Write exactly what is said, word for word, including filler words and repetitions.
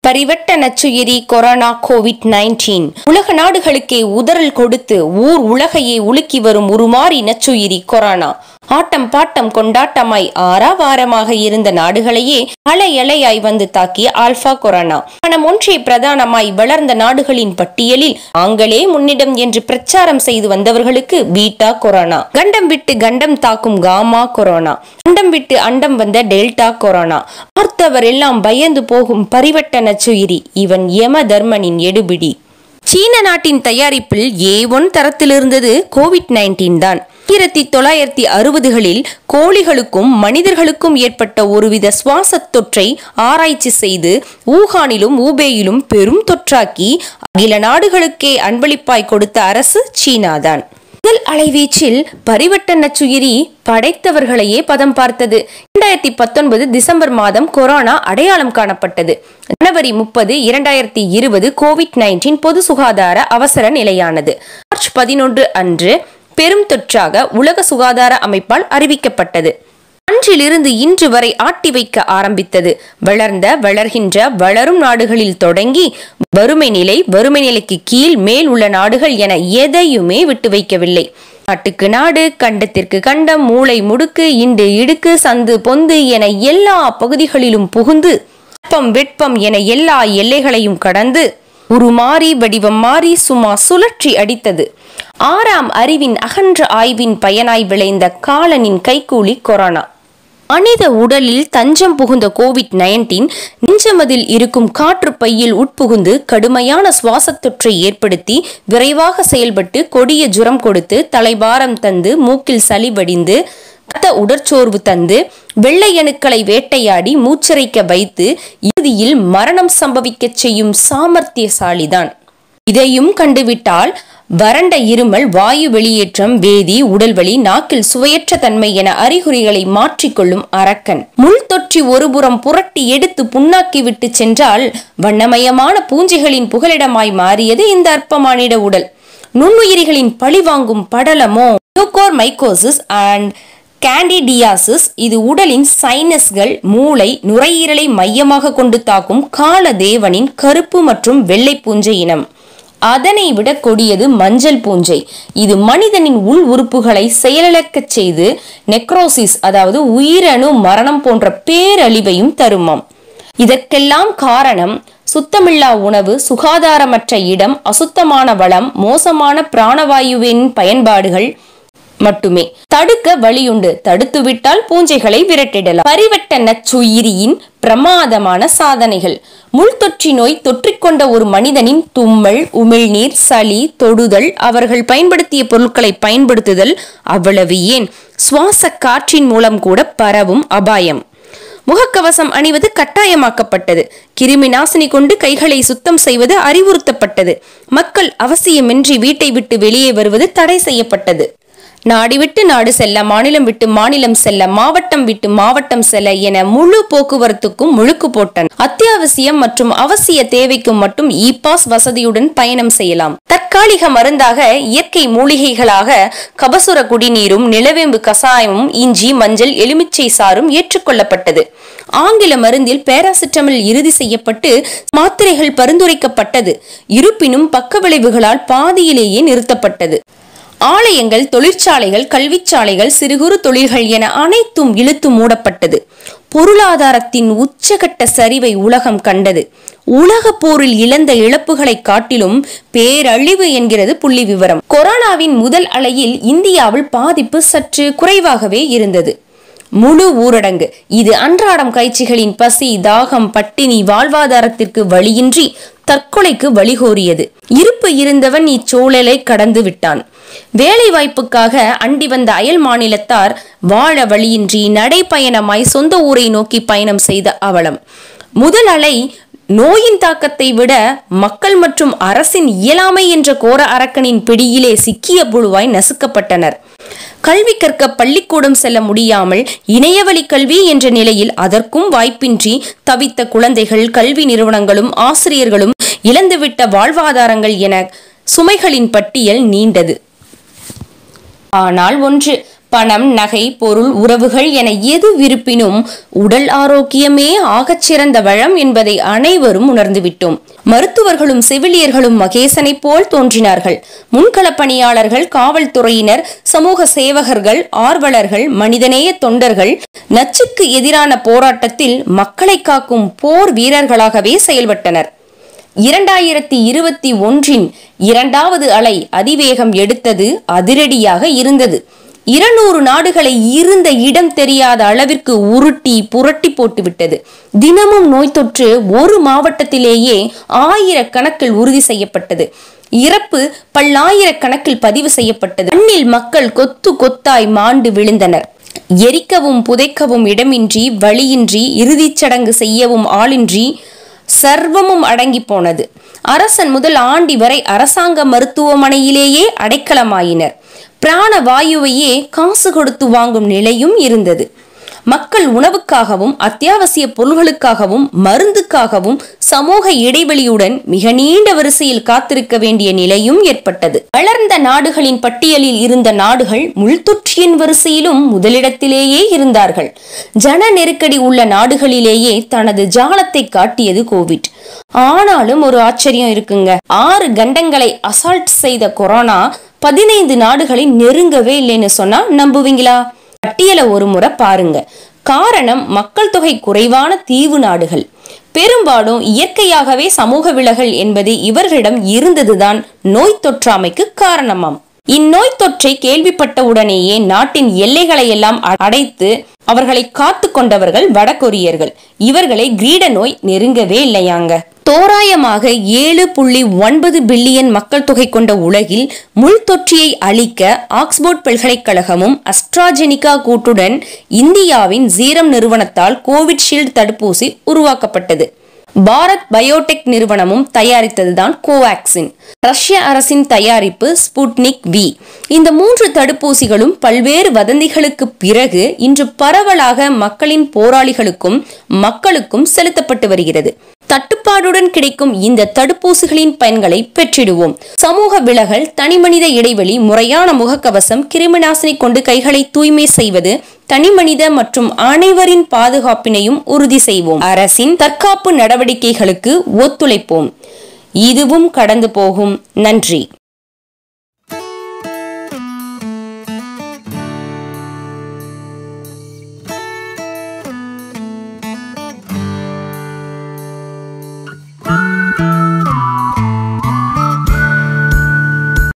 பரிவட்ட நச்சுயிரி corona COVID nineteen உலக நாடுகளுக்கே உதறல் கொடுத்து ஊர் உலகையே உலுக்கி வரும் உருமாறி நச்சுயிரி கொரோனா ஆட்டம் பாட்டம் கொண்டாட்டமாய் ஆறாவாரமாக இருந்த நாடுகளையே அலை அலையாய் வந்து தாக்கிய ஆல்பா கொரோனா பணம் ஒன்றே பிரதானமாய் வளர்ந்த நாடுகளின் பட்டியலில் ஆங்களே முன்னிடம் என்று பிரச்சாரம் செய்து வந்தவர்களுக்கு பீட்டா கொரோனா, கண்டம் விட்டு கண்டம் தாக்கும் காமா கொரோனா, அண்டம் விட்டு அண்டம் வந்த டெல்டா கொரோனா, பார்த்தவர் எல்லாம் பயந்து போகும் பரிவட்ட நச்சுயிரி இவன் யம தர்மனின் எடுபிடி. சீன நாட்டின் தயாரிப்பில் ஏ ஒன் தரத்தில் இருந்தது கோவிட் நைன்டீன் தான். ஆயிரத்தி தொள்ளாயிரத்தி அறுபதுகளில் கோழிகளுக்கும் மனிதர்களுக்கும் ஏற்பட்ட ஒருவித சுவாச தொற்றை ஆராய்ச்சி செய்து ஊகானிலும் ஊபேயிலும் பெரும் தொற்றாக்கி அகில நாடுகளுக்கே அன்பளிப்பாய் கொடுத்த அரசு சீனாதான். முதல் அலைவீச்சில் பரிவட்ட நச்சுயிரி படைத்தவர்களையே பதம் பார்த்தது. இரண்டாயிரத்தி பத்தொன்பது டிசம்பர் மாதம் கொரோனா அடையாளம் காணப்பட்டது. ஜனவரி முப்பது இரண்டாயிரத்தி இருபது கோவிட் நைன்டீன் பொது சுகாதார அவசர நிலையானது. மார்ச் பதினொன்று அன்று பெரும் தொற்றாக உலக சுகாதார அமைப்பால் அறிவிக்கப்பட்டது. அன்றிலிருந்து இன்று வரை ஆட்டி வைக்க ஆரம்பித்தது. வளர்ந்த வளர்கின்ற வளரும் நாடுகளில் தொடங்கி வறுமை நிலை, வறுமை நிலைக்கு கீழ் மேல் உள்ள நாடுகள் என எதையுமே விட்டு வைக்கவில்லை. நாட்டுக்கு நாடு, கண்டத்திற்கு கண்டம், மூளை முடுக்கு, இண்டு இடுக்கு, சந்து பொந்து என எல்லா பகுதிகளிலும் புகுந்து வெப்பம் வெட்பம் என எல்லா எல்லைகளையும் கடந்து உருமாறி வடிவம் மாறி சும்மா சுழற்றி அடித்தது. ஆறாம் அறிவின் அகன்ற ஆய்வின் பயனாய் விளைந்த காலனின் கைகூலி கொரோனா. மனித உடலில் தஞ்சம் புகுந்த கோவிட் நைன்டீன் நெஞ்சமதில் இருக்கும் காற்று பையில் உட்புகுந்து கடுமையான சுவாச தொற்றை ஏற்படுத்தி விரைவாக செயல்பட்டு கொடிய ஜுரம் கொடுத்து தலைபாரம் தந்து மூக்கில் சளி வடிந்து ரத்த உடற்சோர்வு தந்து வெள்ளை அணுக்களை வேட்டையாடி மூச்சரைக்க வைத்து இறுதியில் மரணம் சம்பவிக்க செய்யும் சாமர்த்தியசாலிதான். இதையும் கண்டுவிட்டால் வறண்ட இருமல், வாயு வெளியேற்றம், வேதி, உடல்வலி, நாக்கில் சுவையற்ற தன்மை என அறிகுறிகளை மாற்றிக்கொள்ளும் அரக்கன். முள் தொற்றி ஒருபுறம் புரட்டி எடுத்து புண்ணாக்கி விட்டு சென்றால் வண்ணமயமான பூஞ்சைகளின் புகலிடமாய் மாறியது இந்த அற்பமானிட உடல். நுண்ணுயிரிகளின் பழிவாங்கும் படலமோ மியூகோர்மைகோசிஸ் அண்ட் கேண்டிடியாசிஸ். இது உடலின் சைனஸ்கள், மூளை, நுரையீரலை மையமாக கொண்டு தாக்கும் காலதேவனின் கருப்பு மற்றும் வெள்ளை பூஞ்சை இனம். அதனை விட கொடியது மஞ்சள் பூஞ்சை. இது மனிதனின் உள் உறுப்புகளை செயலிழக்கச் செய்து நெக்ரோசிஸ் அதாவது உயிரணு மரணம் போன்ற பேரழிவையும் தருமாம். இதற்கெல்லாம் காரணம் சுத்தமில்லா உணவு, சுகாதாரமற்ற இடம், அசுத்தமான வளம், மோசமான பிராணவாயுவின் பயன்பாடுகள் மட்டுமே. தடுக்க வழியுண்டு, தடுத்துவிட்டால் பூஞ்சைகளை விரட்டிடலாம். பரிவட்ட நச்சுயிரியின் பிரமாதமான சாதனைகள். முள்தொற்றி நோய் தொற்றிக்கொண்ட ஒரு மனிதனின் தும்மல், உமிழ்நீர், சளி, தொடுதல், அவர்கள் பயன்படுத்திய பொருட்களை பயன்படுத்துதல், அவ்வளவு ஏன் சுவாச காற்றின் மூலம் கூட பரவும் அபாயம். முகக்கவசம் அணிவது கட்டாயமாக்கப்பட்டது. கிருமி நாசினி கொண்டு கைகளை சுத்தம் செய்வது அறிவுறுத்தப்பட்டது. மக்கள் அவசியமின்றி வீட்டை விட்டு வெளியே வருவது தடை செய்யப்பட்டது. நாடு விட்டு நாடு செல்ல, மாநிலம் விட்டு மாநிலம் செல்ல, மாவட்டம் விட்டு மாவட்டம் செல்ல என முழு போக்குவரத்துக்கும் முழுக்கு போட்டன். அத்தியாவசியம் மற்றும் அவசிய தேவைக்கும் மட்டும் இ பாஸ் வசதியுடன் பயணம் செய்யலாம். தற்காலிக மருந்தாக இயற்கை மூலிகைகளாக கபசுர குடிநீரும் நிலவேம்பு கசாயமும் இஞ்சி, மஞ்சள், எலுமிச்சை சாரும் ஏற்றுக்கொள்ளப்பட்டது. ஆங்கில மருந்தில் பேராசிட்டமல் இறுதி செய்யப்பட்டு மாத்திரைகள் பரிந்துரைக்கப்பட்டது. இருப்பினும் பக்க விளைவுகளால் பாதியிலேயே நிறுத்தப்பட்டது. ஆலயங்கள், தொழிற்சாலைகள், கல்விச்சாலைகள், சிறு குறு தொழில்கள் என அனைத்தும் இழுத்து மூடப்பட்டது. பொருளாதாரத்தின் உச்சகட்ட சரிவை உலகம் கண்டது. உலக போரில் இழந்த இழப்புகளை காட்டிலும் பேரழிவு என்கிறது புள்ளி விவரம். கொரோனாவின் முதல் அலையில் இந்தியாவில் பாதிப்பு சற்று குறைவாகவே இருந்தது. முழு ஊரடங்கு. இது அன்றாடம் காய்ச்சிகளின் பசி, தாகம், பட்டினி, வாழ்வாதாரத்திற்கு வழியின்றி தற்கொலைக்கு வழிகோரியது. இருப்பு இருந்தவன் இச்சூழலை கடந்து விட்டான். வேலை வாய்ப்புக்காக அண்டி வந்த அயல் மாநிலத்தார் வாழ வழியின்றி நடைப்பயணமாய் சொந்த ஊரை நோக்கி பயணம் செய்த அவலம். முதல் அலை நோயின் தாக்கத்தை விட மக்கள் மற்றும் அரசின் இயலாமை என்ற கோர அரக்கனின் பிடியிலே சிக்கிய புழுவாய் நசுக்கப்பட்டனர். கல்வி கற்க பள்ளிக்கூடம் செல்ல முடியாமல் இணையவழி கல்வி என்ற நிலையில் அதற்கும் வாய்ப்பின்றி தவித்த குழந்தைகள், கல்வி நிறுவனங்களும் ஆசிரியர்களும் இழந்துவிட்ட வாழ்வாதாரங்கள் என சுமைகளின் பட்டியல் நீண்டது. ஆனால் ஒன்று, பணம், நகை, பொருள், உறவுகள் என எது விருப்பினும் உடல் ஆரோக்கியமே ஆகச்சிறந்த வளம் என்பதை அனைவரும் உணர்ந்துவிட்டோம். மருத்துவர்களும் செவிலியர்களும் மகேசனை போல் தோன்றினார்கள். முன்கள பணியாளர்கள், காவல்துறையினர், சமூக சேவகர்கள், ஆர்வலர்கள், மனிதநேய தொண்டர்கள் நச்சுக்கு எதிரான போராட்டத்தில் மக்களை காக்கும் போர் வீரர்களாகவே செயல்பட்டனர். இரண்டாயிரத்தி இருபத்தி ஒன்றின் இரண்டாவது அலை அதிவேகம் எடுத்தது அதிரடியாக இருந்தது. இருநூறு நாடுகளை இருந்த இடம் தெரியாத அளவிற்கு உருட்டி புரட்டி போட்டுவிட்டது. தினமும் நோய் தொற்று ஒரு மாவட்டத்திலேயே ஆயிரக்கணக்கில் உறுதி செய்யப்பட்டது. இறப்பு பல்லாயிரக்கணக்கில் பதிவு செய்யப்பட்டது. மண்ணில் மக்கள் கொத்து கொத்தாய் மாண்டு விழுந்தனர். எரிக்கவும் புதைக்கவும் இடமின்றி, வழியின்றி, இறுதிச் சடங்கு செய்யவும் ஆளின்றி சர்வமும் அடங்கி போனது. அரசன் முதல் ஆண்டி வரை அரசாங்க மருத்துவமனையிலேயே அடைக்கலமாயினர். பிராண வாயுவையே காசு கொடுத்து வாங்கும் நிலையும் இருந்தது. மக்கள் உணவுக்காகவும் அத்தியாவசிய பொருள்களுக்காகவும் மருந்துக்காகவும் சமூக இடைவெளியுடன் மிக நீண்ட வரிசையில் காத்திருக்க வேண்டிய நிலையும் ஏற்பட்டது. வளர்ந்த நாடுகளின் பட்டியலில் இருந்த நாடுகள் முள்தொற்றியின் வரிசையிலும் முதலிடத்திலேயே இருந்தார்கள். ஜன நெருக்கடி உள்ள நாடுகளிலேயே தனது ஜாலத்தை காட்டியது கோவிட். ஆனாலும் ஒரு ஆச்சரியம் இருக்குங்க. ஆறு கண்டங்களை அசால்ட் செய்த கொரோனா பதினைந்து நாடுகளை நெருங்கவே இல்லைன்னு சொன்னா நம்புவீங்களா? பட்டியலை ஒரு முறை பாருங்க. காரணம், மக்கள் தொகை குறைவான தீவு நாடுகள். பெரும்பாலும் இயற்கையாகவே சமூக விலகல் என்பது இவர்களிடம் இருந்ததுதான் நோய் தொற்றாமைக்கு காரணமாம். இந்நோய் தொற்றை கேள்விப்பட்ட உடனேயே நாட்டின் எல்லைகளை எல்லாம் அடைத்து அவர்களை காத்து கொண்டவர்கள் வடகொரியர்கள். இவர்களை கிரீட நோய் நெருங்கவே இல்லையாங்க. தோராயமாக ஏழு புள்ளி ஒன்பது பில்லியன் மக்கள் தொகை கொண்ட உலகில் முள் தொற்றியை அழிக்க ஆக்ஸ்போர்ட் பல்கலைக்கழகமும் அஸ்ட்ராஜெனிகா கூட்டுடன் இந்தியாவின் சீரம் நிறுவனத்தால் கோவிட்ஷீல்டு தடுப்பூசி உருவாக்கப்பட்டது. பாரத் பயோடெக் நிறுவனமும் தயாரித்ததுதான் கோவாக்சின். ரஷ்ய அரசின் தயாரிப்பு ஸ்புட்னிக் வி. இந்த மூன்று தடுப்பூசிகளும் பல்வேறு வதந்திகளுக்கு பிறகு இன்று பரவலாக மக்களின் போராளிகளுக்கும் மக்களுக்கும் செலுத்தப்பட்டு வருகிறது. தட்டுப்பாடுடன் கிடைக்கும் இந்த தடுப்பூசிகளின் பயன்களை பெற்றிடுவோம். சமூக விலகல், தனிமனித இடைவெளி, முறையான முகக்கவசம், கிருமிநாசினி கொண்டு கைகளை தூய்மை செய்வது, தனிமனித மற்றும் அனைவரின் பாதுகாப்பினையும் உறுதி செய்வோம். அரசின் தற்காப்பு நடவடிக்கைகளுக்கு ஒத்துழைப்போம். இதுவும் கடந்து போகும். நன்றி.